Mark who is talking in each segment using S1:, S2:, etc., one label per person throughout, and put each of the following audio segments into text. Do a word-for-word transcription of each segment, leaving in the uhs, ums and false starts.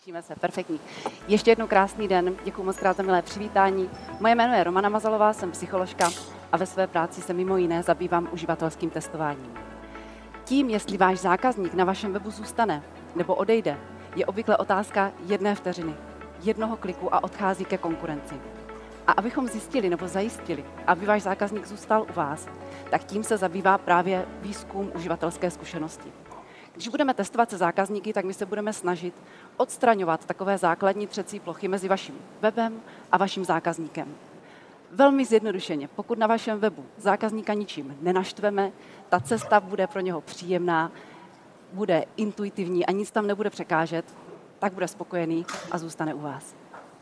S1: Těšíme se, perfektní. Ještě jednou krásný den, děkuji moc krát za milé přivítání. Moje jméno je Romana Mazalová, jsem psycholožka a ve své práci se mimo jiné zabývám uživatelským testováním. Tím, jestli váš zákazník na vašem webu zůstane nebo odejde, je obvykle otázka jedné vteřiny, jednoho kliku a odchází ke konkurenci. A abychom zjistili nebo zajistili, aby váš zákazník zůstal u vás, tak tím se zabývá právě výzkum uživatelské zkušenosti. Když budeme testovat se zákazníky, tak my se budeme snažit odstraňovat takové základní třecí plochy mezi vaším webem a vaším zákazníkem. Velmi zjednodušeně, pokud na vašem webu zákazníka ničím nenaštveme, ta cesta bude pro něho příjemná, bude intuitivní a nic tam nebude překážet, tak bude spokojený a zůstane u vás.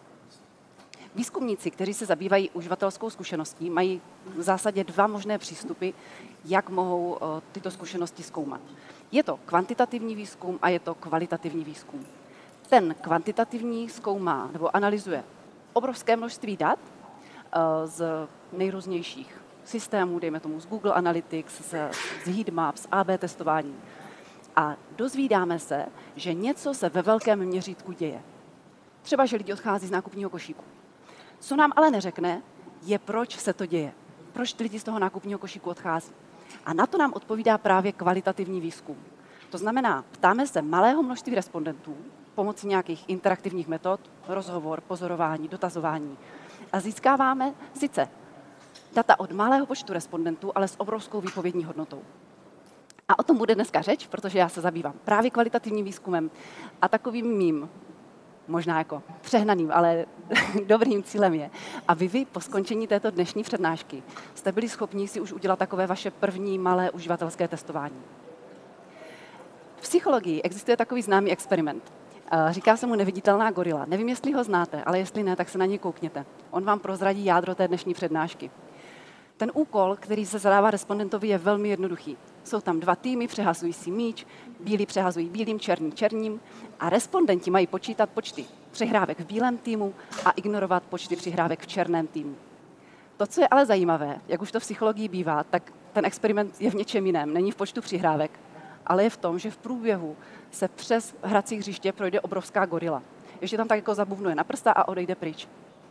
S1: Výzkumníci, kteří se zabývají uživatelskou zkušeností, mají v zásadě dva možné přístupy, jak mohou tyto zkušenosti zkoumat. Je to kvantitativní výzkum a je to kvalitativní výzkum. Ten kvantitativní zkoumá nebo analyzuje obrovské množství dat z nejrůznějších systémů, dejme tomu z Google Analytics, z, z Heatmaps, A B testování. A dozvídáme se, že něco se ve velkém měřítku děje. Třeba, že lidi odchází z nákupního košíku. Co nám ale neřekne, je, proč se to děje. Proč ty lidi z toho nákupního košíku odchází. A na to nám odpovídá právě kvalitativní výzkum. To znamená, ptáme se malého množství respondentů pomocí nějakých interaktivních metod, rozhovor, pozorování, dotazování. A získáváme sice data od malého počtu respondentů, ale s obrovskou výpovědní hodnotou. A o tom bude dneska řeč, protože já se zabývám právě kvalitativním výzkumem a takovým mým, možná jako přehnaným, ale dobrým cílem je, aby vy po skončení této dnešní přednášky jste byli schopni si už udělat takové vaše první malé uživatelské testování. V psychologii existuje takový známý experiment. Říká se mu neviditelná gorila. Nevím, jestli ho znáte, ale jestli ne, tak se na něj koukněte. On vám prozradí jádro té dnešní přednášky. Ten úkol, který se zadává respondentovi, je velmi jednoduchý. Jsou tam dva týmy, přehazují si míč, bílí přehazují bílým, černý černým a respondenti mají počítat počty přihrávek v bílém týmu a ignorovat počty přihrávek v černém týmu. To, co je ale zajímavé, jak už to v psychologii bývá, tak ten experiment je v něčem jiném, není v počtu přihrávek, ale je v tom, že v průběhu se přes hrací hřiště projde obrovská gorila. Ještě tam tak jako zabuvnuje na prsta a odejde pryč.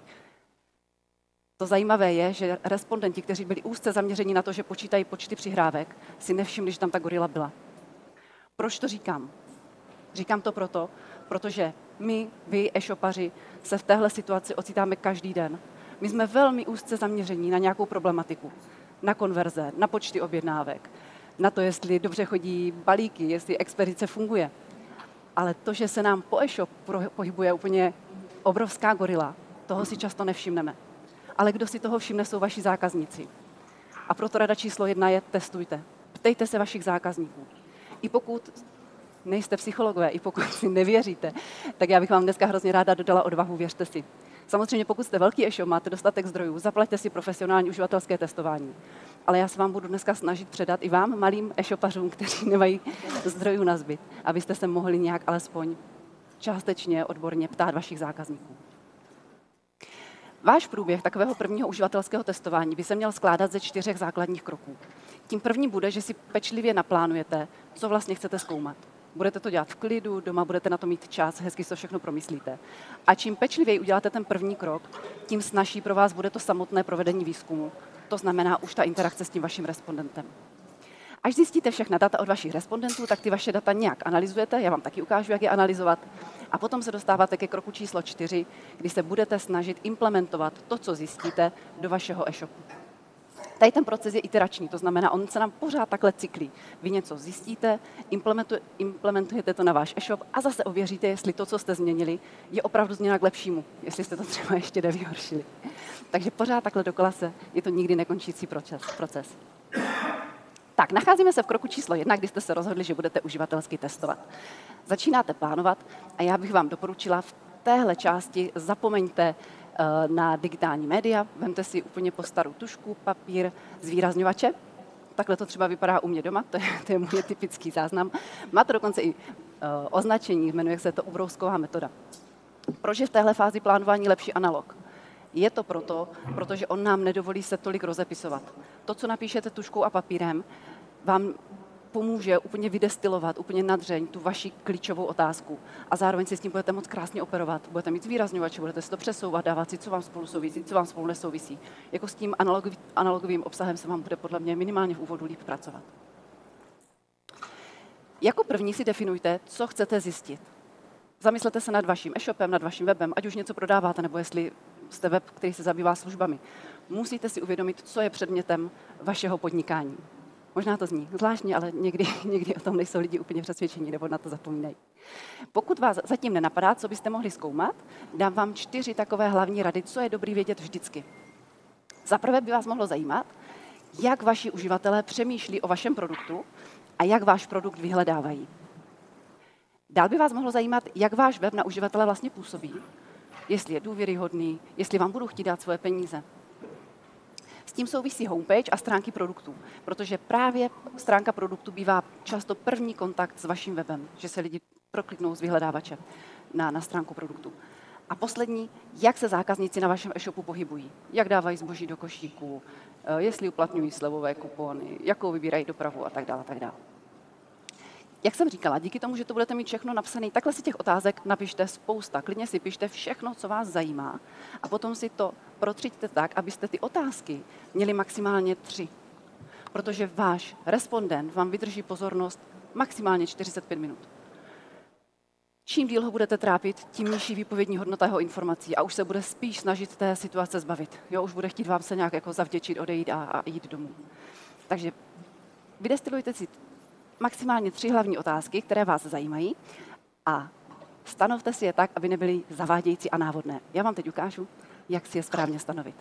S1: To zajímavé je, že respondenti, kteří byli úzce zaměřeni na to, že počítají počty přihrávek, si nevšimli, že tam ta gorila byla. Proč to říkám? Říkám to proto, protože my, vy, e-shopaři, se v téhle situaci ocitáme každý den. My jsme velmi úzce zaměření na nějakou problematiku, na konverze, na počty objednávek, na to, jestli dobře chodí balíky, jestli expedice funguje. Ale to, že se nám po e-shop pohybuje úplně obrovská gorila, toho si často nevšimneme. Ale kdo si toho všimne, jsou vaši zákazníci. A proto rada číslo jedna je testujte. Ptejte se vašich zákazníků. I pokud nejste psychologové, i pokud si nevěříte, tak já bych vám dneska hrozně ráda dodala odvahu, věřte si. Samozřejmě pokud jste velký e-shop, máte dostatek zdrojů, zaplaťte si profesionální uživatelské testování. Ale já se vám budu dneska snažit předat i vám, malým e-shopařům, kteří nemají zdrojů na zbyt, abyste se mohli nějak alespoň částečně odborně ptát vašich zákazníků. Váš průběh takového prvního uživatelského testování by se měl skládat ze čtyřech základních kroků. Tím první bude, že si pečlivě naplánujete, co vlastně chcete zkoumat. Budete to dělat v klidu, doma budete na to mít čas, hezky si to všechno promyslíte. A čím pečlivěji uděláte ten první krok, tím snazší pro vás bude to samotné provedení výzkumu. To znamená už ta interakce s tím vaším respondentem. Až zjistíte všechna data od vašich respondentů, tak ty vaše data nějak analyzujete, já vám taky ukážu, jak je analyzovat, a potom se dostáváte ke kroku číslo čtyři, kdy se budete snažit implementovat to, co zjistíte, do vašeho e-shopu. Tady ten proces je iterační, to znamená, on se nám pořád takhle cyklí. Vy něco zjistíte, implementujete to na váš e-shop a zase ověříte, jestli to, co jste změnili, je opravdu změna k lepšímu, jestli jste to třeba ještě nevyhoršili. Takže pořád takhle dokola se, je to nikdy nekončící proces. Tak, nacházíme se v kroku číslo jedna, kdy jste se rozhodli, že budete uživatelsky testovat. Začínáte plánovat a já bych vám doporučila v téhle části zapomeňte uh, na digitální média, vemte si úplně po starou tužku, papír, zvýrazňovače. Takhle to třeba vypadá u mě doma, to je, to je můj typický záznam. Má to dokonce i uh, označení, jmenuje se to ubrousková metoda. Proč je v téhle fázi plánování lepší analog? Je to proto, protože on nám nedovolí se tolik rozepisovat. To, co napíšete tužkou a papírem, vám pomůže úplně vydestilovat, úplně nadřeň tu vaši klíčovou otázku. A zároveň si s tím budete moc krásně operovat. Budete mít zvýrazňovače, budete si to přesouvat, dávat si, co vám spolu souvisí, co vám spolu nesouvisí. Jako s tím analogový, analogovým obsahem se vám bude podle mě minimálně v úvodu líp pracovat. Jako první si definujte, co chcete zjistit. Zamyslete se nad vaším e-shopem, nad vaším webem, ať už něco prodáváte, nebo jestli jste web, který se zabývá službami. Musíte si uvědomit, co je předmětem vašeho podnikání. Možná to zní zvláštně, ale někdy, někdy o tom nejsou lidi úplně přesvědčení nebo na to zapomínají. Pokud vás zatím nenapadá, co byste mohli zkoumat, dám vám čtyři takové hlavní rady, co je dobrý vědět vždycky. Za prvé by vás mohlo zajímat, jak vaši uživatelé přemýšlí o vašem produktu a jak váš produkt vyhledávají. Dál by vás mohlo zajímat, jak váš web na uživatele vlastně působí, jestli je důvěryhodný, jestli vám budou chtít dát svoje peníze. S tím souvisí homepage a stránky produktů, protože právě stránka produktu bývá často první kontakt s vaším webem, že se lidi prokliknou z vyhledávače na, na stránku produktu. A poslední, jak se zákazníci na vašem e-shopu pohybují, jak dávají zboží do košíku, jestli uplatňují slevové kupony, jakou vybírají dopravu a tak dále, a tak dále. Jak jsem říkala, díky tomu, že to budete mít všechno napsané, takhle si těch otázek napište spousta. Klidně si pište všechno, co vás zajímá a potom si to protřiďte tak, abyste ty otázky měli maximálně tři. Protože váš respondent vám vydrží pozornost maximálně čtyřicet pět minut. Čím díl ho budete trápit, tím nižší výpovědní hodnota jeho informací a už se bude spíš snažit té situace zbavit. Jo, už bude chtít vám se nějak jako zavděčit, odejít a, a jít domů. Takže vydestilujte si maximálně tři hlavní otázky, které vás zajímají a stanovte si je tak, aby nebyly zavádějící a návodné. Já vám teď ukážu, jak si je správně stanovit.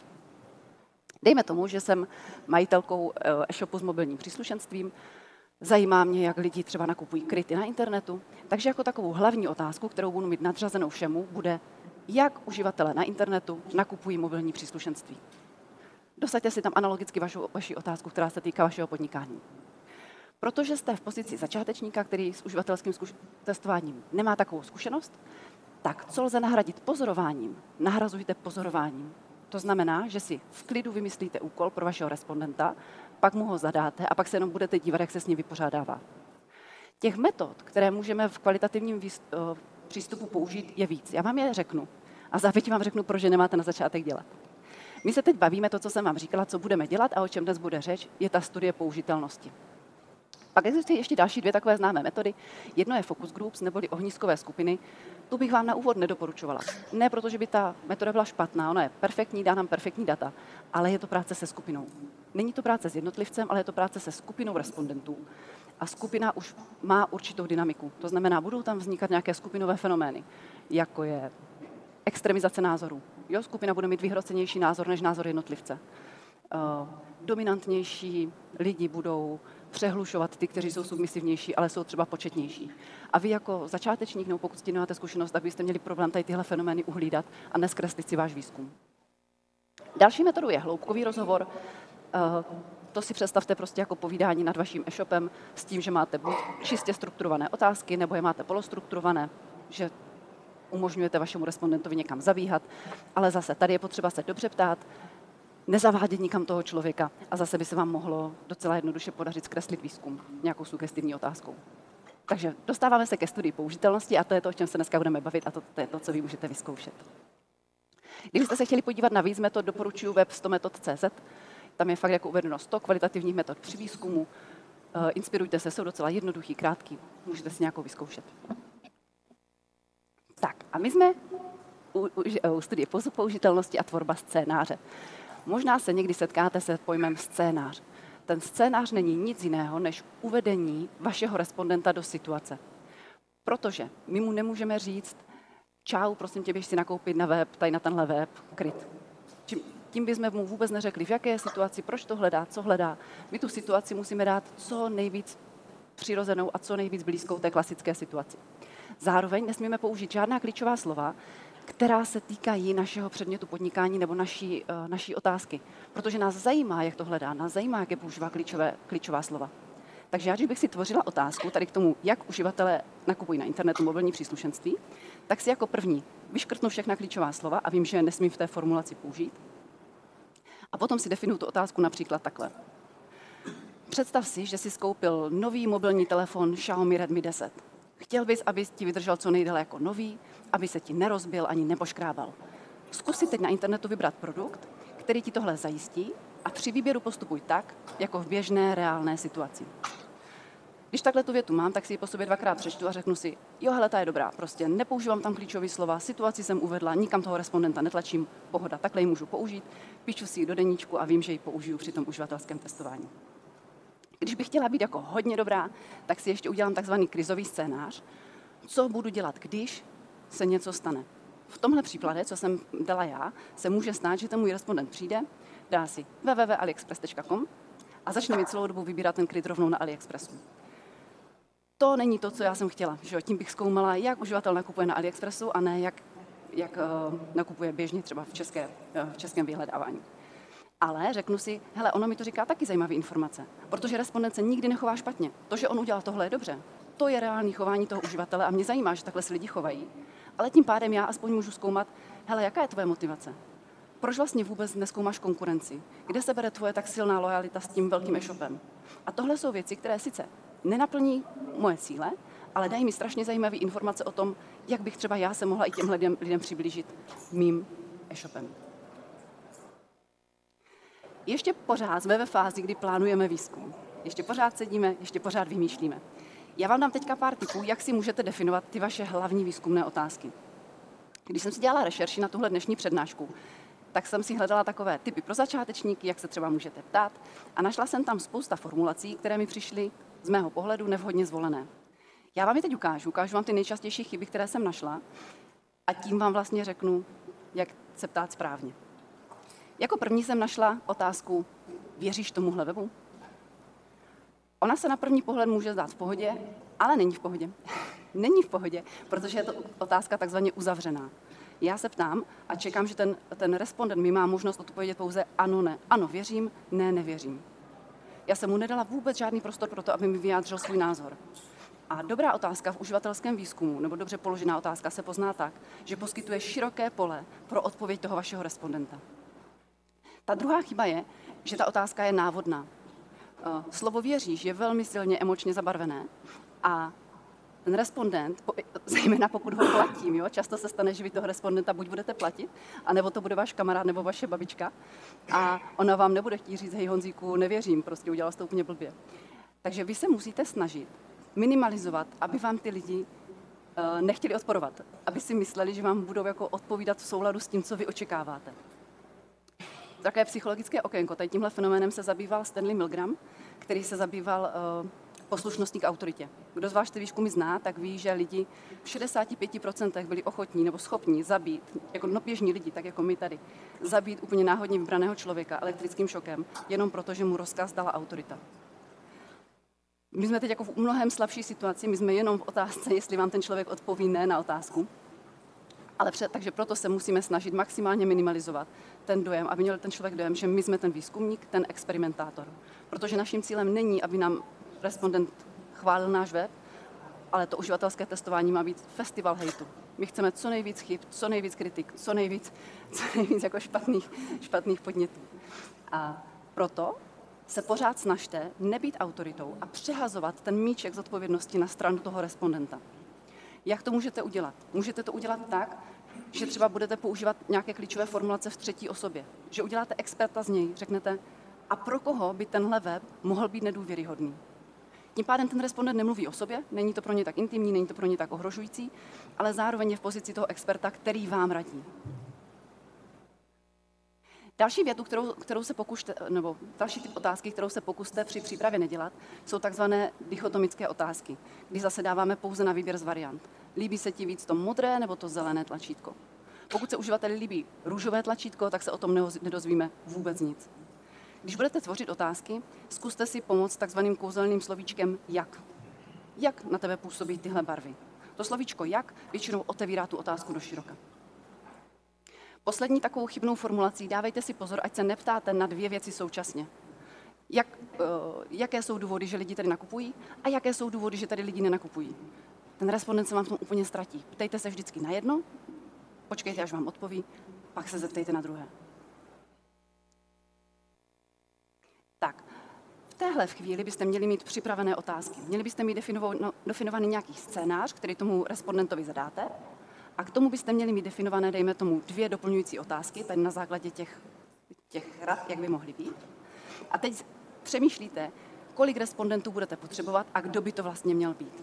S1: Dejme tomu, že jsem majitelkou e-shopu s mobilním příslušenstvím, zajímá mě, jak lidi třeba nakupují kryty na internetu, takže jako takovou hlavní otázku, kterou budu mít nadřazenou všemu, bude, jak uživatelé na internetu nakupují mobilní příslušenství. Dosaďte si tam analogicky vašu, vaši otázku, která se týká vašeho podnikání. Protože jste v pozici začátečníka, který s uživatelským zkuš- testováním nemá takovou zkušenost, tak co lze nahradit pozorováním? Nahrazujte pozorováním. To znamená, že si v klidu vymyslíte úkol pro vašeho respondenta, pak mu ho zadáte a pak se jenom budete dívat, jak se s ním vypořádává. Těch metod, které můžeme v kvalitativním výst- přístupu použít, je víc. Já vám je řeknu a závětí vám řeknu, proč je nemáte na začátek dělat. My se teď bavíme, to, co jsem vám říkala, co budeme dělat a o čem dnes bude řeč, je ta studie použitelnosti. Pak existují ještě další dvě takové známé metody. Jedno je focus groups, neboli ohniskové skupiny. Tu bych vám na úvod nedoporučovala. Ne proto, že by ta metoda byla špatná, ona je perfektní, dá nám perfektní data, ale je to práce se skupinou. Není to práce s jednotlivcem, ale je to práce se skupinou respondentů. A skupina už má určitou dynamiku. To znamená, budou tam vznikat nějaké skupinové fenomény, jako je extremizace názorů. Jo, skupina bude mít vyhrocenější názor než názor jednotlivce. Uh, dominantnější lidi budou přehlušovat ty, kteří jsou submisivnější, ale jsou třeba početnější. A vy jako začátečník, nebo pokud s tím nemáte zkušenost, tak byste měli problém tady tyhle fenomény uhlídat a neskreslit si váš výzkum. Další metodou je hloubkový rozhovor. Uh, to si představte prostě jako povídání nad vaším e-shopem s tím, že máte buď čistě strukturované otázky, nebo je máte polostrukturované, že umožňujete vašemu respondentovi někam zavíhat, ale zase tady je potřeba se dobře ptát, nezavádět nikam toho člověka a zase by se vám mohlo docela jednoduše podařit zkreslit výzkum nějakou sugestivní otázkou. Takže dostáváme se ke studii použitelnosti a to je to, o čem se dneska budeme bavit a to, to je to, co vy můžete vyzkoušet. Kdybyste se chtěli podívat na víc metod, doporučuji web sto metod tečka cé zet. Tam je fakt jako uvedeno sto kvalitativních metod při výzkumu. Uh, inspirujte se, jsou docela jednoduchý, krátký. Můžete si nějakou vyzkoušet. Tak a my jsme u, u, u studie použitelnosti a tvorba scénáře. Možná se někdy setkáte se pojmem scénář. Ten scénář není nic jiného, než uvedení vašeho respondenta do situace. Protože my mu nemůžeme říct, čau, prosím tě, běž si nakoupit na web, tady na tenhle web, kryt. Tím bychom mu vůbec neřekli, v jaké je situaci, proč to hledá, co hledá. My tu situaci musíme dát co nejvíc přirozenou a co nejvíc blízkou té klasické situaci. Zároveň nesmíme použít žádná klíčová slova, která se týkají našeho předmětu podnikání nebo naší, uh, naší otázky. Protože nás zajímá, jak to hledá, nás zajímá, jak je používá klíčové, klíčová slova. Takže já, když bych si tvořila otázku tady k tomu, jak uživatelé nakupují na internetu mobilní příslušenství, tak si jako první vyškrtnu všechna klíčová slova a vím, že je nesmím v té formulaci použít. A potom si definuju tu otázku například takhle. Představ si, že jsi skoupil nový mobilní telefon Xiaomi Redmi deset. Chtěl bys, aby ti vydržel co nejdéle jako nový, aby se ti nerozbil ani nepoškrábal. Zkus si teď na internetu vybrat produkt, který ti tohle zajistí a při výběru postupuj tak, jako v běžné reálné situaci. Když takhle tu větu mám, tak si ji po sobě dvakrát přečtu a řeknu si, jo, hele, ta je dobrá, prostě nepoužívám tam klíčové slova, situaci jsem uvedla, nikam toho respondenta netlačím, pohoda, takhle ji můžu použít, píšu si ji do deníčku a vím, že ji použiju při tom uživatelském testování. Když bych chtěla být jako hodně dobrá, tak si ještě udělám takzvaný krizový scénář, co budu dělat, když se něco stane. V tomhle případě, co jsem dala já, se může stát, že ten můj respondent přijde, dá si w w w tečka aliexpress tečka com a začne mi celou dobu vybírat ten kryt rovnou na AliExpressu. To není to, co já jsem chtěla. Že tím bych zkoumala, jak uživatel nakupuje na AliExpressu a ne jak, jak uh, nakupuje běžně třeba v, české, uh, v českém vyhledávání. Ale řeknu si, hele, ono mi to říká taky zajímavé informace, protože respondent se nikdy nechová špatně. To, že on udělal tohle, je dobře. To je reálný chování toho uživatele a mě zajímá, že takhle se lidi chovají. Ale tím pádem já aspoň můžu zkoumat, hele, jaká je tvoje motivace? Proč vlastně vůbec nezkoumáš konkurenci? Kde se bere tvoje tak silná lojalita s tím velkým e-shopem? A tohle jsou věci, které sice nenaplní moje cíle, ale dají mi strašně zajímavé informace o tom, jak bych třeba já se mohla i těmhle lidem, lidem přiblížit mým e-shopem. Ještě pořád jsme ve fázi, kdy plánujeme výzkum. Ještě pořád sedíme, ještě pořád vymýšlíme. Já vám dám teďka pár tipů, jak si můžete definovat ty vaše hlavní výzkumné otázky. Když jsem si dělala rešerši na tuhle dnešní přednášku, tak jsem si hledala takové tipy pro začátečníky, jak se třeba můžete ptát, a našla jsem tam spousta formulací, které mi přišly z mého pohledu nevhodně zvolené. Já vám je teď ukážu, ukážu vám ty nejčastější chyby, které jsem našla, a tím vám vlastně řeknu, jak se ptát správně. Jako první jsem našla otázku, věříš tomuhle webu? Ona se na první pohled může zdát v pohodě, ale není v pohodě. Není v pohodě, protože je to otázka takzvaně uzavřená. Já se ptám a čekám, že ten, ten respondent mi má možnost odpovědět pouze ano, ne. Ano, věřím, ne, nevěřím. Já jsem mu nedala vůbec žádný prostor pro to, aby mi vyjádřil svůj názor. A dobrá otázka v uživatelském výzkumu, nebo dobře položená otázka, se pozná tak, že poskytuje široké pole pro odpověď toho vašeho respondenta. Ta druhá chyba je, že ta otázka je návodná. Slovo věříš je velmi silně emočně zabarvené a ten respondent, zejména pokud ho platím, jo, často se stane, že vy toho respondenta buď budete platit, anebo to bude váš kamarád nebo vaše babička a ona vám nebude chtít říct, hej Honzíku, nevěřím, prostě udělal jsi to úplně blbě. Takže vy se musíte snažit minimalizovat, aby vám ty lidi uh, nechtěli odporovat, aby si mysleli, že vám budou jako odpovídat v souladu s tím, co vy očekáváte. Také psychologické okénko. Tady tímhle fenoménem se zabýval Stanley Milgram, který se zabýval uh, poslušností k autoritě. Kdo z vás ty výzkumy zná, tak ví, že lidi v šedesáti pěti procentech byli ochotní nebo schopní zabít, jako no běžní lidi, tak jako my tady, zabít úplně náhodně vybraného člověka elektrickým šokem, jenom proto, že mu rozkaz dala autorita. My jsme teď jako v mnohem slabší situaci, my jsme jenom v otázce, jestli vám ten člověk odpoví ne na otázku. Ale před, takže proto se musíme snažit maximálně minimalizovat ten dojem, aby měl ten člověk dojem, že my jsme ten výzkumník, ten experimentátor. Protože naším cílem není, aby nám respondent chválil náš web, ale to uživatelské testování má být festival hejtu. My chceme co nejvíc chyb, co nejvíc kritik, co nejvíc, co nejvíc jako špatných, špatných podnětů. A proto se pořád snažte nebýt autoritou a přehazovat ten míček zodpovědnosti na stranu toho respondenta. Jak to můžete udělat? Můžete to udělat tak, že třeba budete používat nějaké klíčové formulace v třetí osobě. Že uděláte experta z něj, řeknete, a pro koho by tenhle web mohl být nedůvěryhodný. Tím pádem ten respondent nemluví o sobě, není to pro ně tak intimní, není to pro ně tak ohrožující, ale zároveň je v pozici toho experta, který vám radí. Další větu, kterou, kterou se pokušte, nebo další typ otázky, kterou se pokuste při přípravě nedělat, jsou takzvané dichotomické otázky, kdy zase dáváme pouze na výběr z variant. Líbí se ti víc to modré nebo to zelené tlačítko? Pokud se uživateli líbí růžové tlačítko, tak se o tom nedozvíme vůbec nic. Když budete tvořit otázky, zkuste si pomoct takzvaným kouzelným slovíčkem jak. Jak na tebe působí tyhle barvy? To slovíčko jak většinou otevírá tu otázku do široka. Poslední takovou chybnou formulací, dávejte si pozor, ať se neptáte na dvě věci současně. Jak, uh, jaké jsou důvody, že lidi tady nakupují a jaké jsou důvody, že tady lidi nenakupují. Ten respondent se vám v tom úplně ztratí. Ptejte se vždycky na jedno, počkejte, až vám odpoví, pak se zeptejte na druhé. Tak, téhle chvíli byste měli mít připravené otázky. Měli byste mít definovaný, definovaný nějaký scénář, který tomu respondentovi zadáte, a k tomu byste měli mít definované, dejme tomu, dvě doplňující otázky, tady na základě těch, těch rad, jak by mohly být. A teď přemýšlíte, kolik respondentů budete potřebovat a kdo by to vlastně měl být.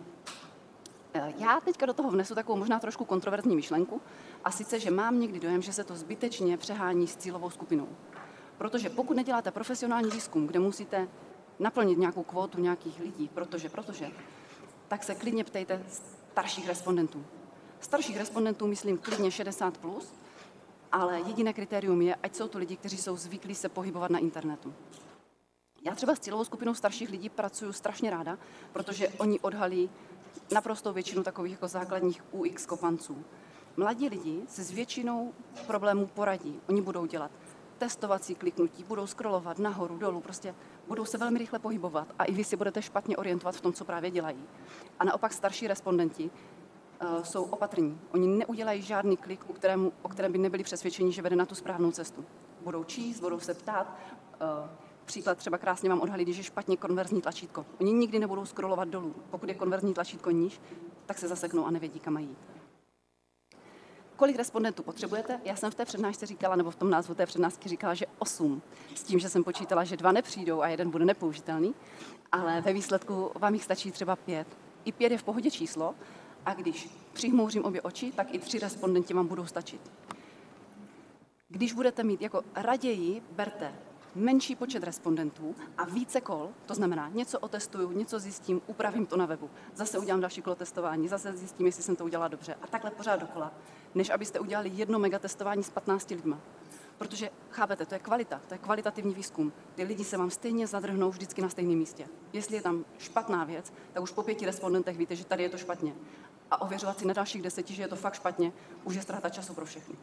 S1: Já teďka do toho vnesu takovou možná trošku kontroverzní myšlenku, a sice, že mám někdy dojem, že se to zbytečně přehání s cílovou skupinou. Protože pokud neděláte profesionální výzkum, kde musíte naplnit nějakou kvótu nějakých lidí, protože, protože, tak se klidně ptejte starších respondentů. Starších respondentů myslím klidně šedesát plus, ale jediné kritérium je, ať jsou to lidi, kteří jsou zvyklí se pohybovat na internetu. Já třeba s cílovou skupinou starších lidí pracuji strašně ráda, protože oni odhalí naprostou většinu takových jako základních U X kopanců. Mladí lidi se s většinou problémů poradí. Oni budou dělat testovací kliknutí, budou scrollovat nahoru, dolů, prostě budou se velmi rychle pohybovat a i vy si budete špatně orientovat v tom, co právě dělají. A naopak starší respondenti uh, jsou opatrní. Oni neudělají žádný klik, u kterému, o kterém by nebyli přesvědčeni, že vede na tu správnou cestu. Budou číst, budou se ptát. Uh, příklad třeba krásně vám odhalí, když je špatně konverzní tlačítko. Oni nikdy nebudou scrollovat dolů. Pokud je konverzní tlačítko níž, tak se zaseknou a nevědí, kam mají jít. Kolik respondentů potřebujete? Já jsem v té přednášce říkala, nebo v tom názvu té přednášky říkala, že osm. S tím, že jsem počítala, že dva nepřijdou a jeden bude nepoužitelný, ale ve výsledku vám jich stačí třeba pět. I pět je v pohodě číslo a když přihmouřím obě oči, tak i tři respondenti vám budou stačit. Když budete mít, jako raději berte menší počet respondentů a více kol, to znamená, něco otestuju, něco zjistím, upravím to na webu, zase udělám další kolo testování, zase zjistím, jestli jsem to udělala dobře a takhle pořád dokola, než abyste udělali jedno megatestování s patnácti lidma. Protože, chápete, to je kvalita, to je kvalitativní výzkum. Ty lidi se vám stejně zadrhnou vždycky na stejném místě. Jestli je tam špatná věc, tak už po pěti respondentech víte, že tady je to špatně. A ověřovat si na dalších deseti, že je to fakt špatně, už je ztráta času pro všechny.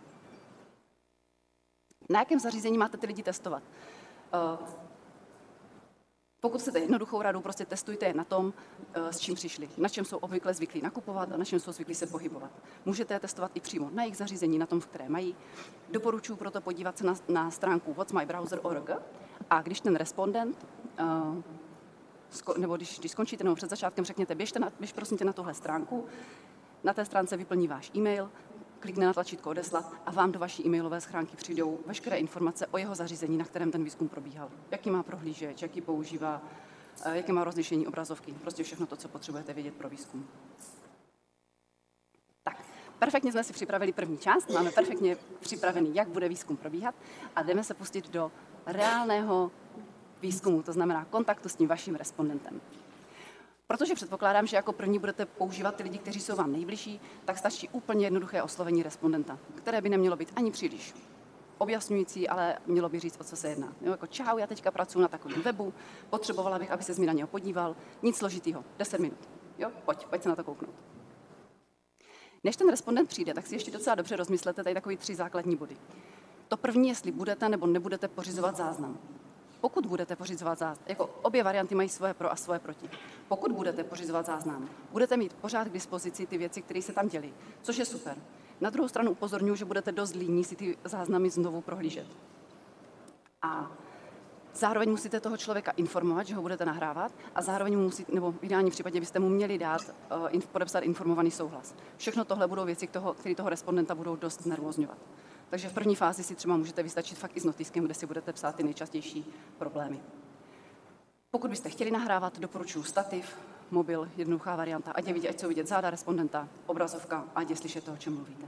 S1: Na jakém zařízení máte ty lidi testovat? Uh, pokud chcete jednoduchou radu, prostě testujte je na tom, uh, s čím přišli, na čem jsou obvykle zvyklí nakupovat a na čem jsou zvyklí se pohybovat. Můžete je testovat i přímo na jejich zařízení, na tom, v které mají. Doporučuji proto podívat se na, na stránku what's my browser tečka org a když ten respondent, uh, sko, nebo když, když skončíte nebo před začátkem, řekněte, běžte na, běž prosím tě na tuhle stránku, na té stránce vyplní váš e-mail, klikne na tlačítko odeslat a vám do vaší e-mailové schránky přijdou veškeré informace o jeho zařízení, na kterém ten výzkum probíhal. Jaký má prohlížeč, jaký používá, jaké má rozlišení obrazovky. Prostě všechno to, co potřebujete vědět pro výzkum. Tak, perfektně jsme si připravili první část, máme perfektně připravený, jak bude výzkum probíhat a jdeme se pustit do reálného výzkumu, to znamená kontaktu s tím vaším respondentem. Protože předpokládám, že jako první budete používat ty lidi, kteří jsou vám nejbližší, tak stačí úplně jednoduché oslovení respondenta, které by nemělo být ani příliš objasňující, ale mělo by říct, o co se jedná. Jo, jako čau, já teďka pracuji na takovém webu, potřebovala bych, aby se mi na něho podíval, nic složitýho, deset minut. Jo, pojď, pojď se na to kouknout. Než ten respondent přijde, tak si ještě docela dobře rozmyslete tady takový tři základní body. To první, jestli budete nebo nebudete pořizovat záznam. Pokud budete pořizovat záznam, jako obě varianty mají svoje pro a svoje proti. Pokud budete pořizovat záznam, budete mít pořád k dispozici ty věci, které se tam děly, což je super. Na druhou stranu upozorňuji, že budete dost líní si ty záznamy znovu prohlížet. A zároveň musíte toho člověka informovat, že ho budete nahrávat a zároveň mu musíte, nebo v ideálním případě byste mu měli dát, uh, podepsat informovaný souhlas. Všechno tohle budou věci, které toho respondenta budou dost znervózňovat. Takže v první fázi si třeba můžete vystačit fakt i s notiskem, kde si budete psát ty nejčastější problémy. Pokud byste chtěli nahrávat, doporučuji stativ, mobil, jednoduchá varianta, ať je vidět, ať jsou vidět záda respondenta, obrazovka, ať je slyšet to, o čem mluvíte.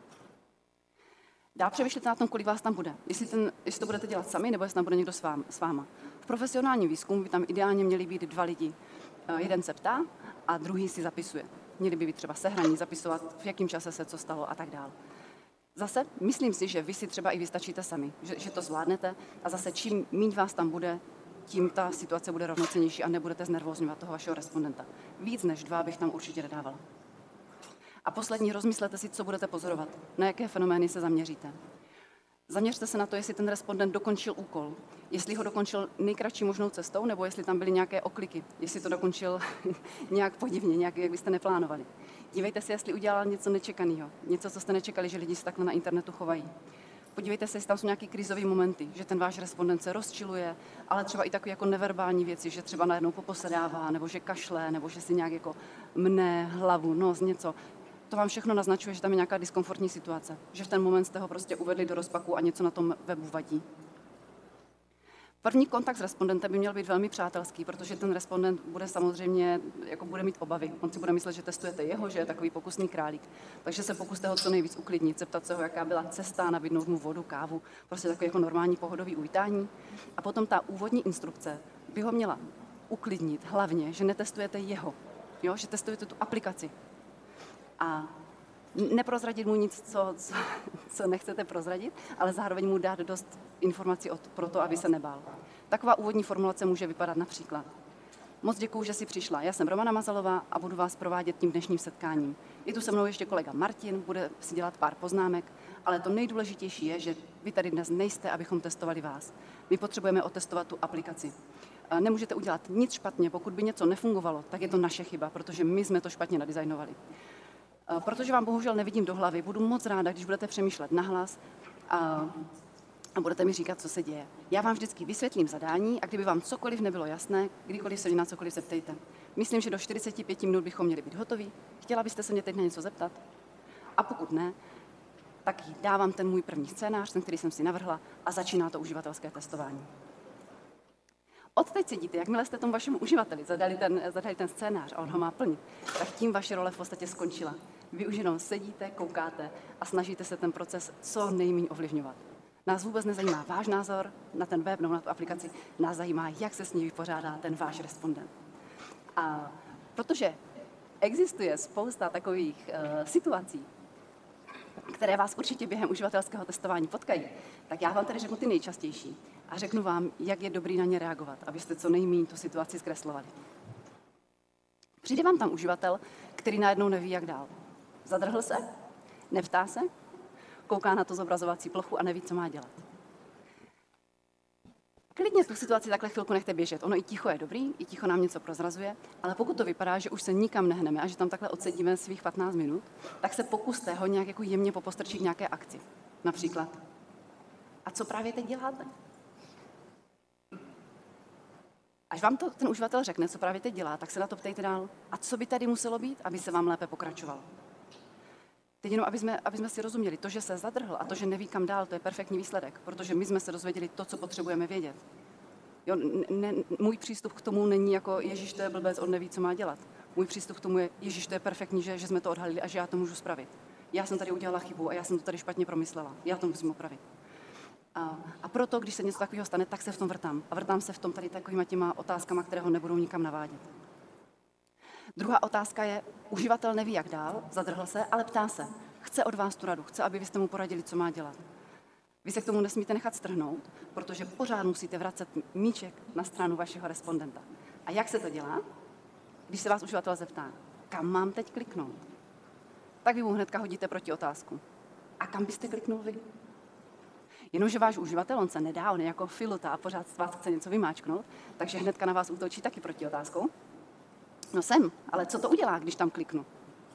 S1: Dál přemýšlete na tom, kolik vás tam bude. Jestli, ten, jestli to budete dělat sami, nebo jestli tam bude někdo s, vám, s váma. V profesionálním výzkumu by tam ideálně měli být dva lidi. Jeden se ptá a druhý si zapisuje. Měli by být třeba sehraní, zapisovat, v jakém čase se co stalo a tak dále. Zase myslím si, že vy si třeba i vystačíte sami, že, že to zvládnete a zase čím míň vás tam bude, tím ta situace bude rovnocennější a nebudete znervózňovat toho vašeho respondenta. Víc než dva bych tam určitě nedávala. A poslední, rozmyslete si, co budete pozorovat, na jaké fenomény se zaměříte. Zaměřte se na to, jestli ten respondent dokončil úkol, jestli ho dokončil nejkratší možnou cestou, nebo jestli tam byly nějaké okliky, jestli to dokončil nějak podivně, nějak, jak byste neplánovali. Dívejte se, jestli udělal něco nečekaného, něco, co jste nečekali, že lidi se takhle na internetu chovají. Podívejte se, jestli tam jsou nějaké krizové momenty, že ten váš respondent se rozčiluje, ale třeba i takové jako neverbální věci, že třeba najednou poposedává, nebo že kašle, nebo že si nějak jako mne hlavu, nos, něco. To vám všechno naznačuje, že tam je nějaká diskomfortní situace, že v ten moment jste ho prostě uvedli do rozpaku a něco na tom webu vadí. První kontakt s respondentem by měl být velmi přátelský, protože ten respondent bude samozřejmě, jako bude mít obavy. On si bude myslet, že testujete jeho, že je takový pokusný králík. Takže se pokuste ho co nejvíc uklidnit, zeptat se ho, jaká byla cesta, nabídnout mu vodu, kávu, prostě takové jako normální pohodový uvítání. A potom ta úvodní instrukce by ho měla uklidnit hlavně, že netestujete jeho, jo? Že testujete tu aplikaci. A neprozradit mu nic, co, co, co nechcete prozradit, ale zároveň mu dát dost informací pro to, aby se nebál. Taková úvodní formulace může vypadat například: Moc děkuju, že jsi přišla. Já jsem Romana Mazalová a budu vás provádět tím dnešním setkáním. Je tu se mnou ještě kolega Martin, bude si dělat pár poznámek, ale to nejdůležitější je, že vy tady dnes nejste, abychom testovali vás. My potřebujeme otestovat tu aplikaci. Nemůžete udělat nic špatně, pokud by něco nefungovalo, tak je to naše chyba, protože my jsme to špatně nadizajnovali. Protože vám bohužel nevidím do hlavy, budu moc ráda, když budete přemýšlet nahlas a, a budete mi říkat, co se děje. Já vám vždycky vysvětlím zadání a kdyby vám cokoliv nebylo jasné, kdykoliv se mě na cokoliv zeptejte. Myslím, že do čtyřicet pět minut bychom měli být hotoví. Chtěla byste se mě teď na něco zeptat? A pokud ne, tak jí dávám ten můj první scénář, ten, který jsem si navrhla, a začíná to uživatelské testování. Odteď sedíte, jakmile jste tomu vašemu uživateli zadali ten, zadali ten scénář a on ho má plnit, tak tím vaše role v podstatě skončila. Vy už jenom sedíte, koukáte a snažíte se ten proces co nejméně ovlivňovat. Nás vůbec nezajímá váš názor na ten web nebo na tu aplikaci, nás zajímá, jak se s ní vypořádá ten váš respondent. A protože existuje spousta takových uh, situací, které vás určitě během uživatelského testování potkají, tak já vám tady řeknu ty nejčastější a řeknu vám, jak je dobrý na ně reagovat, abyste co nejméně tu situaci zkreslovali. Přijde vám tam uživatel, který najednou neví, jak dál. Zadrhl se, neptá se, kouká na to zobrazovací plochu a neví, co má dělat. Klidně tu situaci takhle chvilku nechte běžet. Ono i ticho je dobrý, i ticho nám něco prozrazuje, ale pokud to vypadá, že už se nikam nehneme a že tam takhle odsedíme svých patnáct minut, tak se pokuste ho nějak jako jemně popostrčit nějaké akci. Například: a co právě teď děláte? Až vám to ten uživatel řekne, co právě teď dělá, tak se na to ptejte dál: a co by tady muselo být, aby se vám lépe pokračovalo? Teď jenom, aby jsme, aby jsme si rozuměli, to, že se zadrhl a to, že neví, kam dál, to je perfektní výsledek, protože my jsme se dozvěděli to, co potřebujeme vědět. Jo, ne, můj přístup k tomu není jako: Ježíš, to je blbec, on neví, co má dělat. Můj přístup k tomu je: Ježíš, to je perfektní, že, že jsme to odhalili a že já to můžu spravit. Já jsem tady udělala chybu a já jsem to tady špatně promyslela. Já to musím opravit. A, a proto, když se něco takového stane, tak se v tom vrtám. A vrtám se v tom tady takovýma těma otázkama, které ho nebudou nikam navádět. Druhá otázka je: uživatel neví, jak dál, zadrhl se, ale ptá se. Chce od vás tu radu, chce, aby vy jste mu poradili, co má dělat. Vy se k tomu nesmíte nechat strhnout, protože pořád musíte vracet míček na stranu vašeho respondenta. A jak se to dělá? Když se vás uživatel zeptá: kam mám teď kliknout? Tak vy mu hnedka hodíte proti otázku: a kam byste kliknul vy? Jenomže váš uživatel, on se nedá, on je jako filota a pořád z vás chce něco vymáčknout, takže hnedka na vás útočí taky proti otázkou. No jsem, ale co to udělá, když tam kliknu?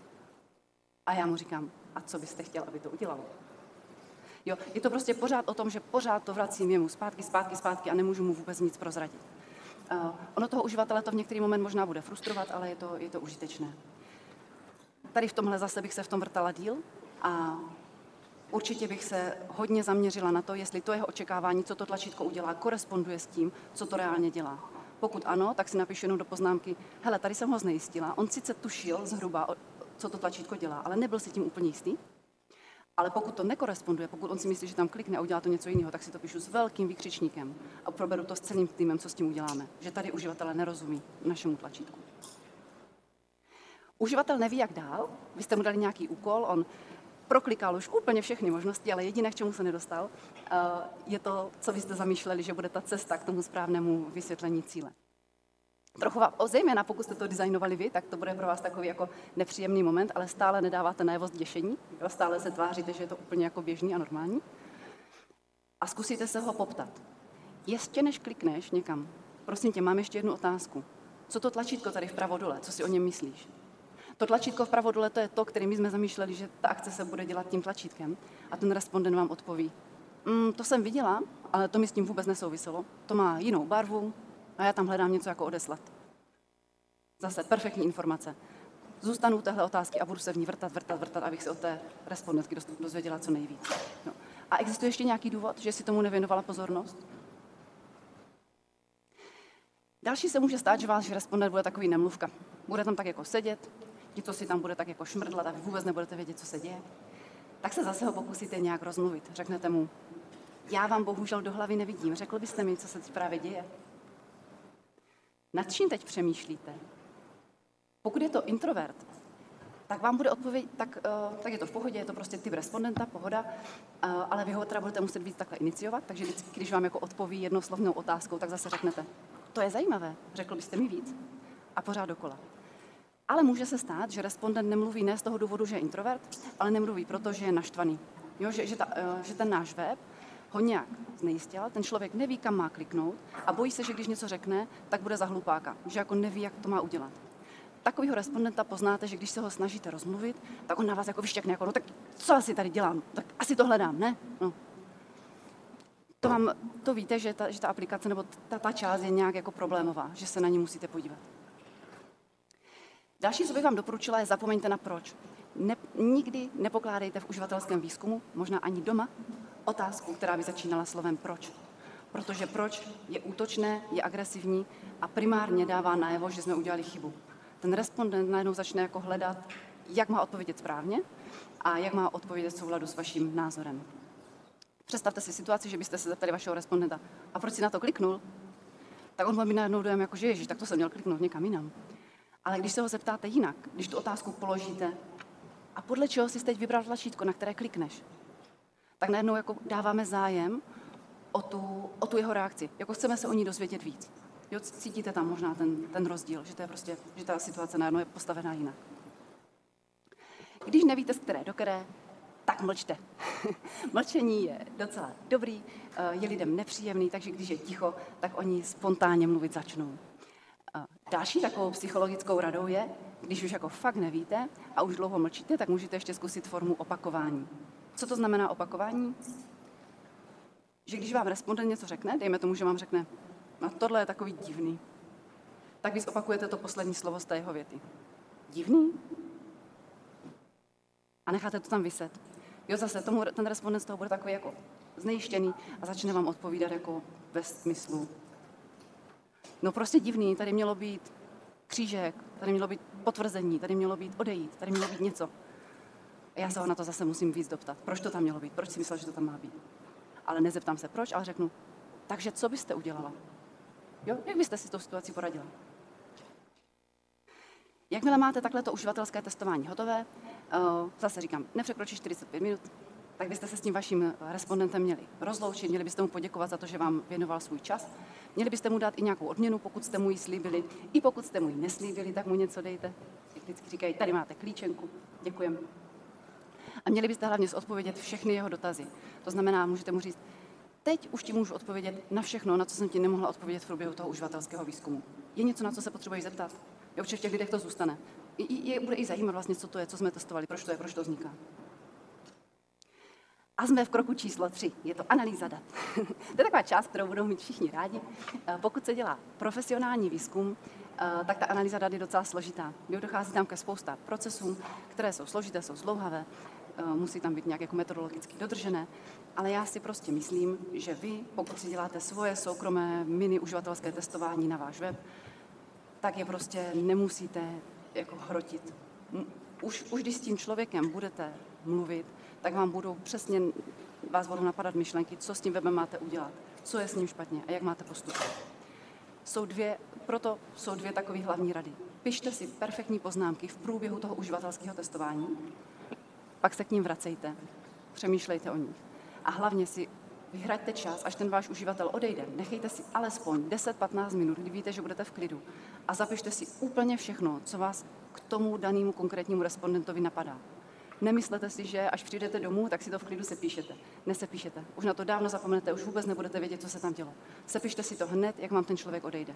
S1: A já mu říkám: a co byste chtěl, aby to udělalo? Jo, je to prostě pořád o tom, že pořád to vracím jemu zpátky, zpátky, zpátky a nemůžu mu vůbec nic prozradit. Uh, ono toho uživatele to v některý moment možná bude frustrovat, ale je to, je to užitečné. Tady v tomhle zase bych se v tom vrtala díl a určitě bych se hodně zaměřila na to, jestli to jeho očekávání, co to tlačítko udělá, koresponduje s tím, co to reálně dělá. Pokud ano, tak si napíšu jenom do poznámky: hele, tady jsem ho znejistila, on sice tušil zhruba, co to tlačítko dělá, ale nebyl si tím úplně jistý. Ale pokud to nekoresponduje, pokud on si myslí, že tam klikne a udělá to něco jiného, tak si to píšu s velkým výkřičníkem a proberu to s celým týmem, co s tím uděláme. Že tady uživatelé nerozumí našemu tlačítku. Uživatel neví, jak dál, vy jste mu dali nějaký úkol, on proklikal už úplně všechny možnosti, ale jediné, k čemu se nedostal, je to, co vy jste zamýšleli, že bude ta cesta k tomu správnému vysvětlení cíle. Trochu vám, zejména pokud jste to designovali vy, tak to bude pro vás takový jako nepříjemný moment, ale stále nedáváte najevo zděšení, jo? Stále se tváříte, že je to úplně jako běžný a normální. A zkusíte se ho poptat. Ještě než klikneš někam, prosím tě, mám ještě jednu otázku. Co to tlačítko tady vpravo dole, co si o něm myslíš? To tlačítko vpravo dole, to je to, který my jsme zamýšleli, že ta akce se bude dělat tím tlačítkem a ten respondent vám odpoví: mm, to jsem viděla, ale to mi s tím vůbec nesouviselo. To má jinou barvu a já tam hledám něco jako odeslat. Zase perfektní informace. Zůstanu u téhle otázky a budu se v ní vrtat, vrtat, vrtat, abych se od té respondentky dozvěděla co nejvíc. No. A existuje ještě nějaký důvod, že si tomu nevěnovala pozornost? Další se může stát, že váš respondent bude takový nemluvka. Bude tam tak jako sedět, něco si tam bude tak jako šmrdlat a vy vůbec nebudete vědět, co se děje. Tak se zase ho pokusíte nějak rozmluvit. Řeknete mu, já vám bohužel do hlavy nevidím, řekl byste mi, co se teď právě děje. Nad čím teď přemýšlíte? Pokud je to introvert, tak vám bude odpovědět, tak, uh, tak je to v pohodě, je to prostě typ respondenta, pohoda, uh, ale vy ho teda budete muset víc takhle iniciovat, takže vždycky, když vám jako odpoví jednoslovnou otázkou, tak zase řeknete, to je zajímavé, řekl byste mi víc a pořád dokola. Ale může se stát, že respondent nemluví ne z toho důvodu, že je introvert, ale nemluví proto, že je naštvaný. Jo, že, že, ta, uh, že ten náš web ho nějak znejistil, ten člověk neví, kam má kliknout a bojí se, že když něco řekne, tak bude za hlupáka, že jako neví, jak to má udělat. Takovýho respondenta poznáte, že když se ho snažíte rozmluvit, tak on na vás jako vyštěkne, jako, no tak co asi tady dělám? Tak asi to hledám, ne? No. To, vám, to víte, že ta, že ta aplikace nebo ta, ta část je nějak jako problémová, že se na ní musíte podívat. Další, co bych vám doporučila, je zapomeňte na proč. Ne, nikdy nepokládejte v uživatelském výzkumu, možná ani doma, otázku, která by začínala slovem proč. Protože proč je útočné, je agresivní a primárně dává najevo, že jsme udělali chybu. Ten respondent najednou začne jako hledat, jak má odpovědět správně a jak má odpovědět v souladu s vaším názorem. Představte si situaci, že byste se zeptali vašeho respondenta, a proč si na to kliknul? Tak on bude mít najednou dojem, jako že ježiš, tak to jsem měl kliknout někam jinam. Ale když se ho zeptáte jinak, když tu otázku položíte, a podle čeho jsi teď vybral tlačítko, na které klikneš, tak najednou jako dáváme zájem o tu, o tu jeho reakci. Jako chceme se o ní dozvědět víc. Jo, cítíte tam možná ten, ten rozdíl, že, to je prostě, že ta situace najednou je postavená jinak. Když nevíte, z které do které, tak mlčte. Mlčení je docela dobrý, je lidem nepříjemný, takže když je ticho, tak oni spontánně mluvit začnou. Další takovou psychologickou radou je, když už jako fakt nevíte a už dlouho mlčíte, tak můžete ještě zkusit formu opakování. Co to znamená opakování? Že když vám respondent něco řekne, dejme tomu, že vám řekne, no tohle je takový divný, tak vy zopakujete to poslední slovo z té jeho věty. Divný? A necháte to tam viset. Jo, zase tomu, ten respondent z toho bude takový jako znejištěný a začne vám odpovídat jako ve smyslu. No prostě divný, tady mělo být křížek, tady mělo být potvrzení, tady mělo být odejít, tady mělo být něco. A já se ho na to zase musím víc doptat. Proč to tam mělo být? Proč si myslel, že to tam má být? Ale nezeptám se proč, ale řeknu, takže co byste udělala? Jo? Jak byste si s tou situací poradila? Jakmile máte takhleto uživatelské testování hotové, zase říkám, nepřekročí čtyřicet pět minut, tak byste se s tím vaším respondentem měli rozloučit, měli byste mu poděkovat za to, že vám věnoval svůj čas, měli byste mu dát i nějakou odměnu, pokud jste mu ji slíbili, i pokud jste mu ji neslíbili, tak mu něco dejte. Vždycky říkají, tady máte klíčenku, děkujem. A měli byste hlavně zodpovědět všechny jeho dotazy. To znamená, můžete mu říct, teď už ti můžu odpovědět na všechno, na co jsem ti nemohla odpovědět v průběhu toho uživatelského výzkumu. Je něco, na co se potřebuješ zeptat? Jo, určitě v těch lidech to zůstane. Je, je, bude i zajímat vlastně, co to je, co jsme testovali, proč to je, proč to vzniká. A jsme v kroku číslo tři. Je to analýza dat. To je taková část, kterou budou mít všichni rádi. Pokud se dělá profesionální výzkum, tak ta analýza dat je docela složitá. Dochází tam ke spousta procesům, které jsou složité, jsou zdlouhavé, musí tam být nějak jako metodologicky dodržené, ale já si prostě myslím, že vy, pokud si děláte svoje soukromé mini uživatelské testování na váš web, tak je prostě nemusíte jako hrotit. Už, už když s tím člověkem budete mluvit, tak vám budou přesně, vás budou napadat myšlenky, co s tím webem máte udělat, co je s ním špatně a jak máte postupovat. Jsou dvě, proto jsou dvě takové hlavní rady. Pište si perfektní poznámky v průběhu toho uživatelského testování, pak se k ním vracejte, přemýšlejte o nich a hlavně si vyhraďte čas, až ten váš uživatel odejde. Nechejte si alespoň deset patnáct minut, kdy víte, že budete v klidu a zapište si úplně všechno, co vás k tomu danému konkrétnímu respondentovi napadá. Nemyslete si, že až přijdete domů, tak si to v klidu sepíšete. Nesepíšete. Už na to dávno zapomenete, už vůbec nebudete vědět, co se tam dělo. Sepište si to hned, jak vám ten člověk odejde.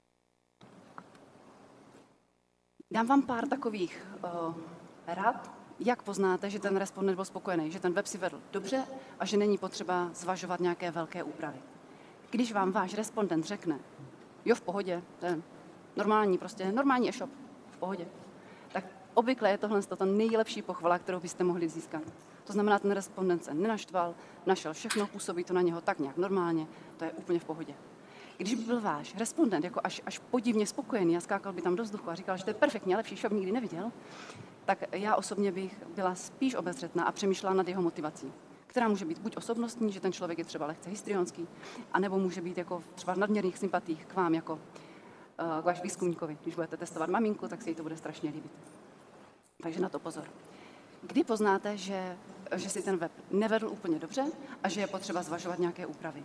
S1: Dám vám pár takových uh, rad, Jak poznáte, že ten respondent byl spokojený, že ten web si vedl dobře a že není potřeba zvažovat nějaké velké úpravy? Když vám váš respondent řekne, jo, v pohodě, to je normální, prostě normální e-shop, v pohodě, tak obvykle je tohle ta nejlepší pochvala, kterou byste mohli získat. To znamená, ten respondent se nenaštval, našel všechno, působí to na něho tak nějak normálně, to je úplně v pohodě. Když by byl váš respondent jako až, až podivně spokojený a skákal by tam do vzduchu a říkal, že to je perfektně, lepší shop nikdy neviděl, tak já osobně bych byla spíš obezřetná a přemýšlela nad jeho motivací, která může být buď osobnostní, že ten člověk je třeba lehce histrionský, anebo může být jako třeba v nadměrných sympatiích k vám jako k váš výzkumníkovi. Když budete testovat maminku, tak se jí to bude strašně líbit. Takže na to pozor. Kdy poznáte, že, že si ten web nevedl úplně dobře a že je potřeba zvažovat nějaké úpravy?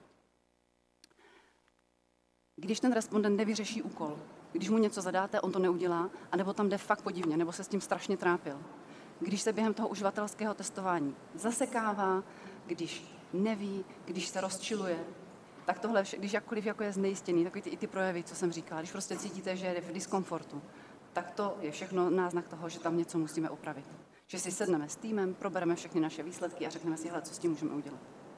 S1: Když ten respondent nevyřeší úkol, když mu něco zadáte, on to neudělá, anebo tam jde fakt podivně, nebo se s tím strašně trápil. Když se během toho uživatelského testování zasekává, když neví, když se rozčiluje, tak tohle, když jakkoliv jako je znejistěný, takový ty, i ty projevy, co jsem říkala, když prostě cítíte, že je v diskomfortu, tak to je všechno náznak toho, že tam něco musíme opravit. Že si sedneme s týmem, probereme všechny naše výsledky a řekneme si, hele, co s tím můžeme udělat.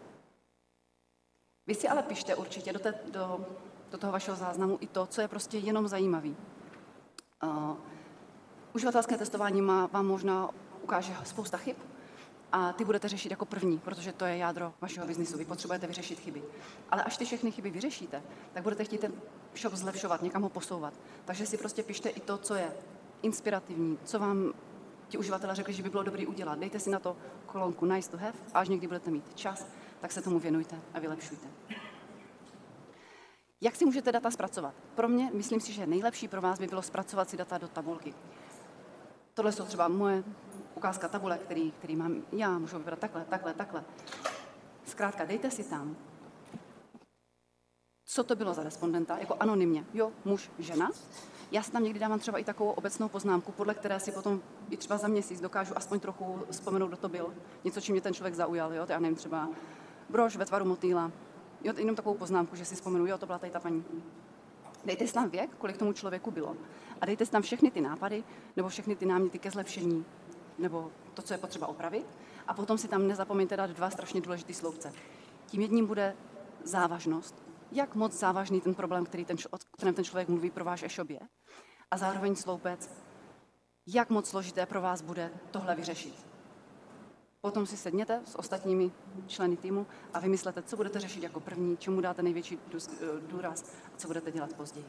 S1: Vy si ale pište určitě do, té, do, do toho vašeho záznamu i to, co je prostě jenom zajímavý. Uh, uživatelské testování má, vám možná ukáže spousta chyb a ty budete řešit jako první, protože to je jádro vašeho biznisu. Vy potřebujete vyřešit chyby. Ale až ty všechny chyby vyřešíte, tak budete chtít ten shop zlepšovat, někam ho posouvat. Takže si prostě pište i to, co je inspirativní, co vám ti uživatelé řekli, že by bylo dobré udělat. Dejte si na to kolonku nice to have a až někdy budete mít čas, tak se tomu věnujte a vylepšujte. Jak si můžete data zpracovat? Pro mě, myslím si, že nejlepší pro vás by bylo zpracovat si data do tabulky. Tohle jsou třeba moje ukázka tabule, který, který mám já, můžu vybrat takhle, takhle, takhle. Zkrátka, dejte si tam, co to bylo za respondenta, jako anonymně. Jo, muž, žena. Já si tam někdy dávám třeba i takovou obecnou poznámku, podle které si potom i třeba za měsíc dokážu aspoň trochu vzpomenout, kdo to byl. Něco, čím mě ten člověk zaujal, jo, to já nevím, třeba brož ve tvaru motýla. Jo, jenom takovou poznámku, že si vzpomenu, jo, to byla tady ta paní. Dejte si tam věk, kolik tomu člověku bylo. A dejte si tam všechny ty nápady, nebo všechny ty náměty ke zlepšení, nebo to, co je potřeba opravit. A potom si tam nezapomeňte dát dva strašně důležitý sloupce. Tím jedním bude závažnost, jak moc závažný ten problém, který ten, o kterém ten člověk mluví, pro váš e-shop je. A zároveň sloupec, jak moc složité pro vás bude tohle vyřešit. Potom si sedněte s ostatními členy týmu a vymyslete, co budete řešit jako první, čemu dáte největší důraz a co budete dělat později.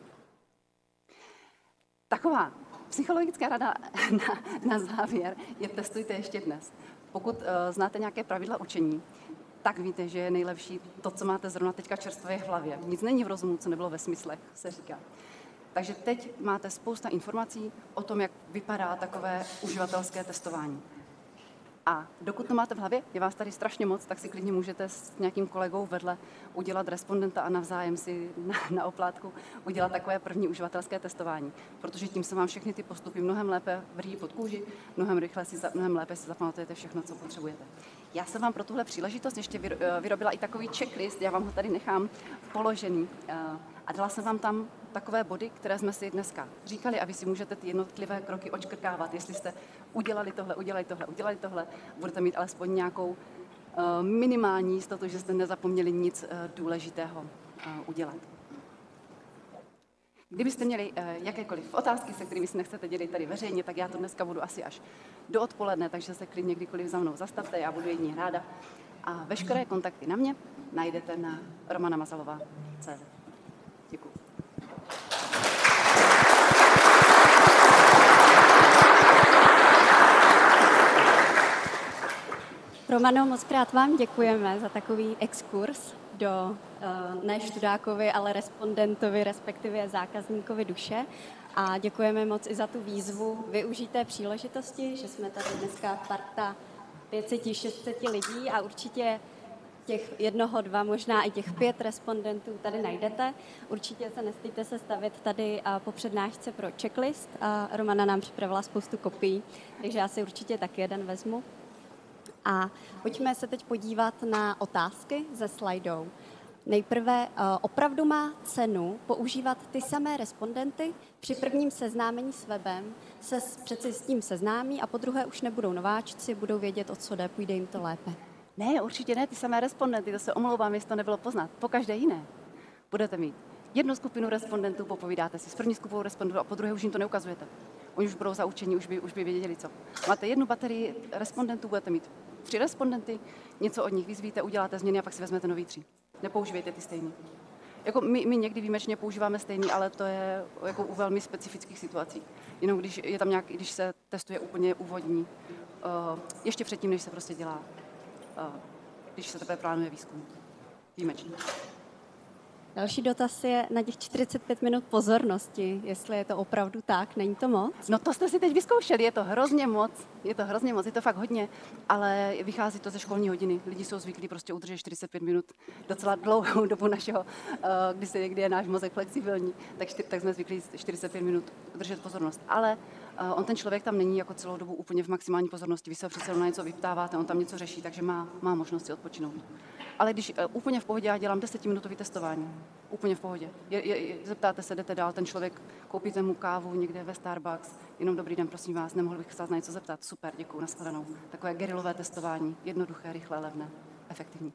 S1: Taková psychologická rada na, na závěr je testujte ještě dnes. Pokud uh, znáte nějaké pravidla učení, tak víte, že je nejlepší to, co máte zrovna teďka čerstvě v hlavě. Nic není v rozumu, co nebylo ve smyslech, se říká. Takže teď máte spousta informací o tom, jak vypadá takové uživatelské testování. A dokud to máte v hlavě, je vás tady strašně moc, tak si klidně můžete s nějakým kolegou vedle udělat respondenta a navzájem si na, na oplátku udělat takové první uživatelské testování. Protože tím se vám všechny ty postupy mnohem lépe vrší pod kůži, mnohem, rychle si, mnohem lépe si zapamatujete všechno, co potřebujete. Já jsem vám pro tuhle příležitost ještě vyrobila i takový checklist, já vám ho tady nechám položený. A dala jsem vám tam takové body, které jsme si dneska říkali, a vy si můžete ty jednotlivé kroky očkrtávat, jestli jste udělali tohle, udělali tohle, udělali tohle, budete mít alespoň nějakou uh, minimální jistotu, že jste nezapomněli nic uh, důležitého uh, udělat. Kdybyste měli uh, jakékoliv otázky, se kterými si nechcete dělit tady veřejně, tak já to dneska budu asi až do odpoledne, takže se klidně kdykoliv za mnou zastavte, já budu jedině ráda. A veškeré kontakty na mě najdete na romana mazalová tečka cé zet. Děkuji.
S2: Romano, moc krát vám děkujeme za takový exkurs do ne študákovi, ale respondentovi, respektive zákazníkovi duše. A děkujeme moc i za tu výzvu. Využijte příležitosti, že jsme tady dneska parta pět set šest set lidí a určitě těch jednoho, dva, možná i těch pět respondentů tady najdete. Určitě se nestýďte se stavit tady po přednášce pro checklist. A Romana nám připravila spoustu kopií, takže já si určitě taky jeden vezmu. A pojďme se teď podívat na otázky ze slajdou. Nejprve opravdu má cenu používat ty samé respondenty při prvním seznámení s webem, se přeci s tím seznámí a po druhé už nebudou nováčci, budou vědět, o co jde, půjde jim to lépe.
S1: Ne, určitě ne, ty samé respondenty, to se omlouvám, jestli to nebylo poznat. Po každé jiné. Budete mít jednu skupinu respondentů, popovídáte si s první skupinou respondentů a po druhé už jim to neukazujete. Oni už budou zaučení, už by, už by věděli co. Máte jednu baterii respondentů, budete mít tři respondenty, něco od nich vyzvíte, uděláte změny a pak si vezmete nový tři. Nepoužívejte ty stejný. Jako my, my někdy výjimečně používáme stejný, ale to je jako u velmi specifických situací. Jenom když je tam nějak, když se testuje úplně úvodní, uh, ještě předtím, než se prostě dělá, uh, když se teprve plánuje výzkum. Výjimečně.
S2: Další dotaz je na těch čtyřicet pět minut pozornosti, jestli je to opravdu tak, není to moc?
S1: No to jste si teď vyzkoušeli, je to hrozně moc, je to hrozně moc, je to fakt hodně, ale vychází to ze školní hodiny. Lidi jsou zvyklí prostě udržet čtyřicet pět minut docela dlouhou dobu našeho, kdy, se, kdy je náš mozek flexibilní, tak, tak jsme zvyklí čtyřicet pět minut držet pozornost. Ale on ten člověk tam není jako celou dobu úplně v maximální pozornosti, vy se ho přece na něco vyptáváte, on tam něco řeší, takže má, má možnost si odpočinout. Ale když uh, úplně v pohodě, já dělám desetiminutový testování. Úplně v pohodě. Je, je, je, zeptáte se, jdete dál, ten člověk, koupíte mu kávu někde ve Starbucks, jenom dobrý den, prosím vás, nemohl bych se na něco zeptat. Super, děkuju, nashledanou. Takové gerilové testování, jednoduché, rychlé, levné, efektivní.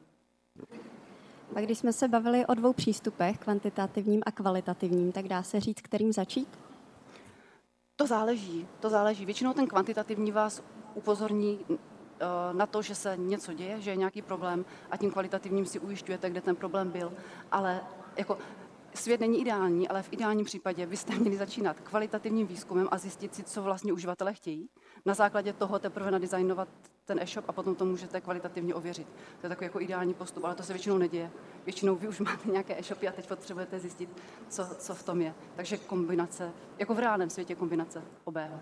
S2: A když jsme se bavili o dvou přístupech, kvantitativním a kvalitativním, tak dá se říct, kterým začít?
S1: To záleží, to záleží. Většinou ten kvantitativní vás upozorní na to, že se něco děje, že je nějaký problém a tím kvalitativním si ujišťujete, kde ten problém byl. Ale jako svět není ideální, ale v ideálním případě byste měli začínat kvalitativním výzkumem a zjistit si, co vlastně uživatelé chtějí. Na základě toho teprve nadizajnovat ten e-shop a potom to můžete kvalitativně ověřit. To je takový jako ideální postup, ale to se většinou neděje. Většinou vy už máte nějaké e-shopy a teď potřebujete zjistit, co, co v tom je. Takže kombinace, jako v reálném světě kombinace obého.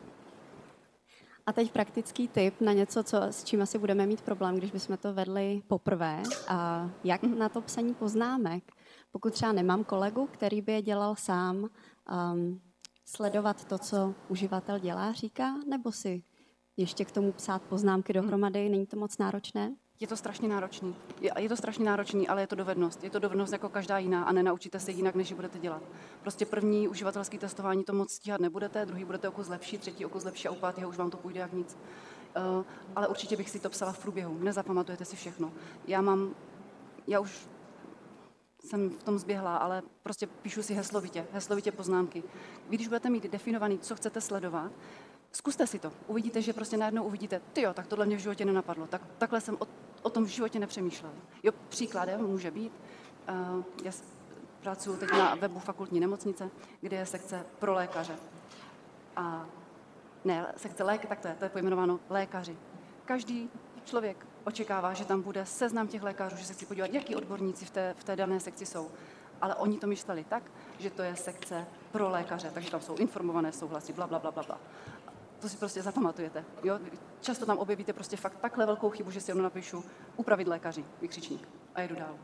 S2: A teď praktický tip na něco, co, s čím asi budeme mít problém, když bychom to vedli poprvé. A jak na to psaní poznámek? Pokud třeba nemám kolegu, který by je dělal sám, um, sledovat to, co uživatel dělá, říká, nebo si ještě k tomu psát poznámky dohromady, není to moc náročné?
S1: Je to strašně náročný. Je, je to strašně náročný, ale je to dovednost. Je to dovednost jako každá jiná a nenaučíte se jinak, než ji budete dělat. Prostě první uživatelský testování to moc stíhat nebudete, druhý budete o kus lepší, třetí o kus lepší a u pátého už vám to půjde jak nic. Uh, ale určitě bych si to psala v průběhu. Nezapamatujete si všechno. Já mám, já už jsem v tom zběhla, ale prostě píšu si heslovitě, heslovitě poznámky. Vy, když budete mít definovaný, co chcete sledovat, zkuste si to. Uvidíte, že prostě najednou uvidíte, tyjo, tak tohle mě v životě nenapadlo. Tak, takhle jsem o, o tom v životě nepřemýšlel. Jo, příkladem může být, uh, já pracuji teď na webu fakultní nemocnice, kde je sekce pro lékaře. A ne, sekce lék, tak to je, to je pojmenováno lékaři. Každý člověk očekává, že tam bude seznam těch lékařů, že se chci podívat, jaký odborníci v té, v té dané sekci jsou. Ale oni to mysleli tak, že to je sekce pro lékaře, takže tam jsou informované souhlasy, bla, bla, bla, bla, bla. To si prostě zapamatujete. Jo? Často tam objevíte prostě fakt takhle velkou chybu, že si jenom napíšu upravit lékaři, vykřičník a jedu dál.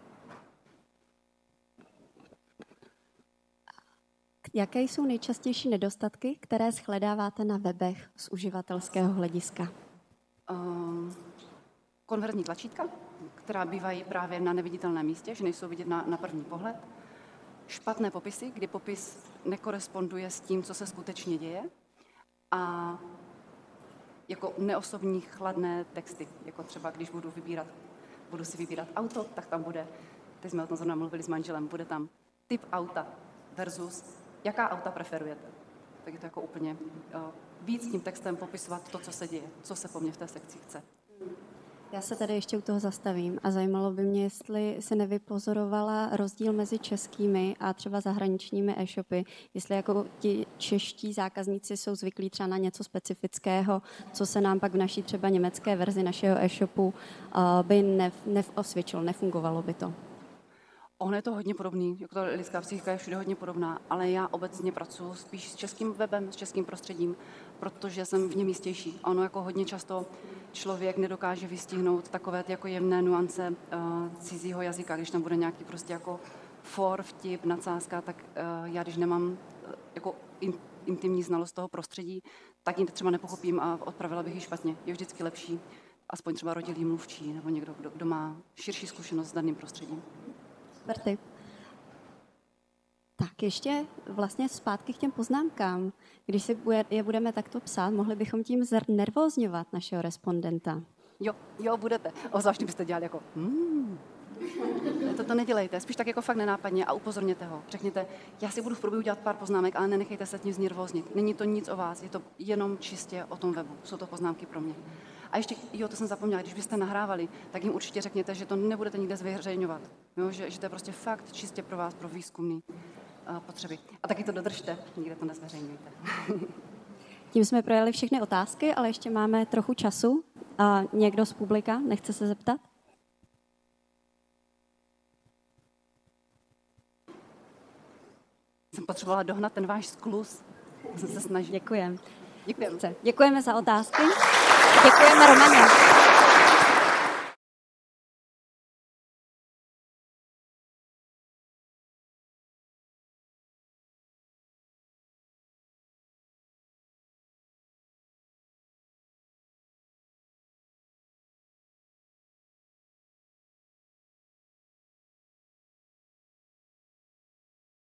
S2: Jaké jsou nejčastější nedostatky, které shledáváte na webech z uživatelského hlediska?
S1: Um, konverzní tlačítka, která bývají právě na neviditelném místě, že nejsou vidět na, na první pohled. Špatné popisy, kdy popis nekoresponduje s tím, co se skutečně děje. A jako neosobní chladné texty, jako třeba když budu vybírat, budu si vybírat auto, tak tam bude, teď jsme o tom zrovna mluvili s manželem, bude tam typ auta versus jaká auta preferujete. Tak je to jako úplně uh, víc tím textem popisovat to, co se děje, co se po mně v té sekci chce.
S2: Já se tady ještě u toho zastavím a zajímalo by mě, jestli se nevypozorovala rozdíl mezi českými a třeba zahraničními e-shopy, jestli jako ti čeští zákazníci jsou zvyklí třeba na něco specifického, co se nám pak v naší třeba německé verzi našeho e-shopu uh, by neosvědčilo, nefungovalo by to.
S1: Ono je to hodně podobný, jako ta lidská psychika je všude hodně podobná, ale já obecně pracuji spíš s českým webem, s českým prostředím, protože jsem v něm jistější. Ono jako hodně často člověk nedokáže vystihnout takové ty jako jemné nuance uh, cizího jazyka, když tam bude nějaký prostě jako for, vtip, nadsázka, tak uh, já když nemám uh, jako in, intimní znalost toho prostředí, tak ji třeba nepochopím a odpravila bych ji špatně. Je vždycky lepší aspoň třeba rodilý mluvčí nebo někdo, kdo, kdo má širší zkušenost s daným prostředím.
S2: Super tip. Tak ještě vlastně zpátky k těm poznámkám. Když si je budeme takto psát, mohli bychom tím znervózňovat našeho respondenta.
S1: Jo, jo, budete. Obzvlášť byste dělali jako hmm. To, to nedělejte, spíš tak jako fakt nenápadně a upozorněte ho. Řekněte, já si budu v průběhu dělat pár poznámek, ale nenechejte se tím znervóznit. Není to nic o vás, je to jenom čistě o tom webu. Jsou to poznámky pro mě. A ještě, jo, to jsem zapomněla, když byste nahrávali, tak jim určitě řekněte, že to nebudete nikde zveřejňovat. Jo, že, že to je prostě fakt čistě pro vás, pro výzkumný uh, potřeby. A taky to dodržte, nikde to nezveřejňujte.
S2: Tím jsme projeli všechny otázky, ale ještě máme trochu času. A někdo z publika nechce se zeptat?
S1: Jsem potřebovala dohnat ten váš skluz. Jsem se snažila.
S2: Děkujeme.
S1: Děkujeme.
S2: Děkujeme za otázky. Děkujeme, Romaně.